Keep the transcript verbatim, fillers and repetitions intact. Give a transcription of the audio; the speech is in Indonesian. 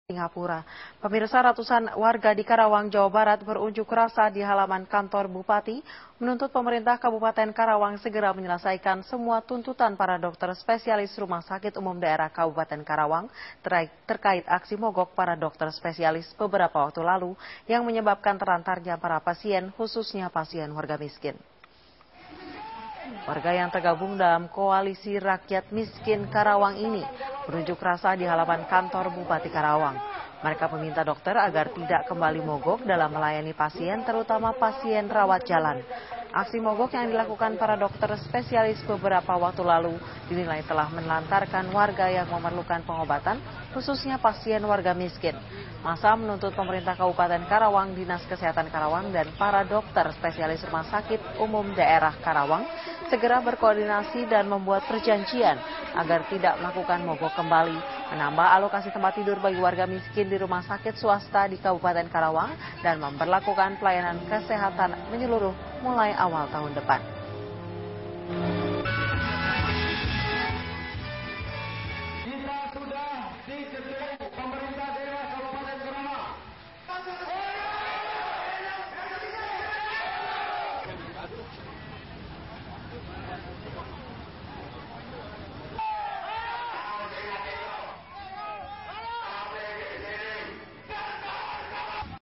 Singapura. Pemirsa, ratusan warga di Karawang, Jawa Barat berunjuk rasa di halaman kantor Bupati menuntut pemerintah Kabupaten Karawang segera menyelesaikan semua tuntutan para dokter spesialis Rumah Sakit Umum Daerah Kabupaten Karawang terkait aksi mogok para dokter spesialis beberapa waktu lalu yang menyebabkan terlantarnya para pasien, khususnya pasien warga miskin. Warga yang tergabung dalam Koalisi Rakyat Miskin Karawang ini berunjuk rasa di halaman kantor Bupati Karawang. Mereka meminta dokter agar tidak kembali mogok dalam melayani pasien, terutama pasien rawat jalan. Aksi mogok yang dilakukan para dokter spesialis beberapa waktu lalu dinilai telah menelantarkan warga yang memerlukan pengobatan, khususnya pasien warga miskin. Masa menuntut pemerintah Kabupaten Karawang, Dinas Kesehatan Karawang, dan para dokter spesialis Rumah Sakit Umum Daerah Karawang segera berkoordinasi dan membuat perjanjian agar tidak melakukan mogok kembali, menambah alokasi tempat tidur bagi warga miskin di rumah sakit swasta di Kabupaten Karawang, dan memperlakukan pelayanan kesehatan menyeluruh mulai awal tahun depan.